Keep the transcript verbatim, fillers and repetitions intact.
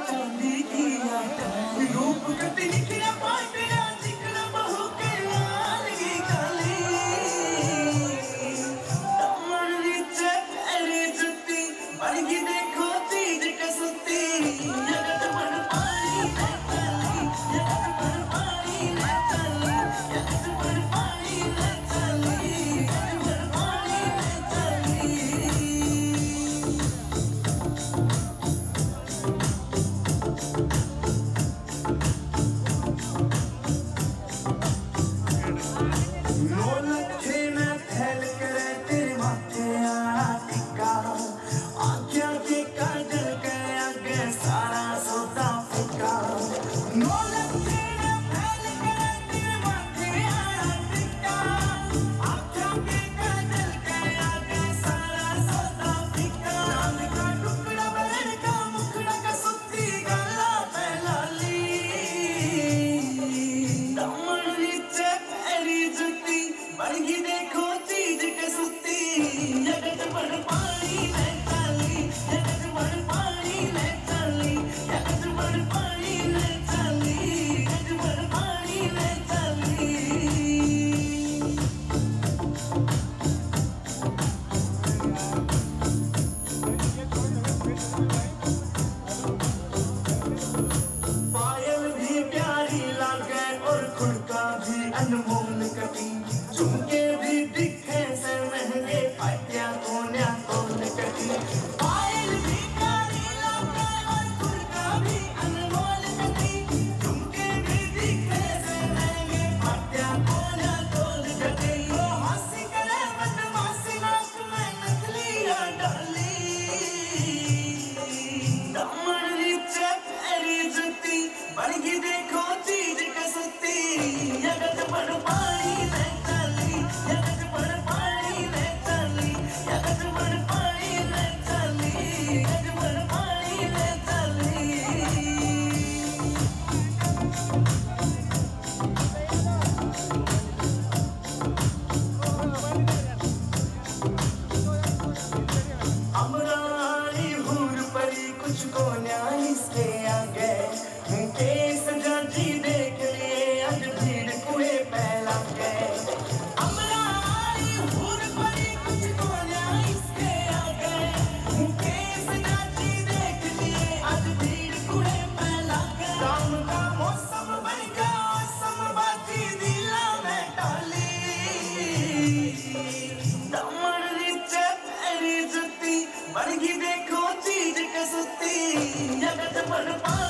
चांदी की आटा रूप कट निकला पाटड़ा चिकना बहू के लाल की काली दामन विच पैरी जुत्ती बड़गी देखो चीज कसुती जगत बड़ पानी में चली जगत बड़ पानी में चली जगत बड़ पानी में चली जगत बड़ पानी में चली बड़गी देखो चीज कसुती जगत बड़ पानी में चली जगत बड़ पानी में चली जगत बड़ पानी में चली जगत बड़ पानी में चली पायल भी प्यारी लागे और खुड़का भी अनमोल कटी झुमके भी दिखे से महंगे पाटिया कोन्या तोल कटी पायल भी प्यारी लागे और खुड़का भी अनमोल कटी झुमके भी दिखे से महंगे पाटिया कोन्या तोल कटी ओ हंसी करे बदमाशी नाक में नकलिया डाली दामन विच पैरी जुत्ती बड़गी देखो चीज कसुती जगत बड़ पानी में चली जगत बड़ पानी में चली जगत बड़ पानी में चली जगत बड़ पानी में चली अमरानी हूर परी कुछ को न्याय इसके आगे केस जजी देख लिए अज भीड़ कुए पहला के अमरानी हूर परी कुछ को न्याय इसके आगे केस जजी देख लिए अज भीड़ कुए पहला के काम का मौसम बन गया मौसम बाजी दिला में डाली दामन विच पैरी जुत्ती बड़गी देखो चीज कसुती जगत बड़ पानी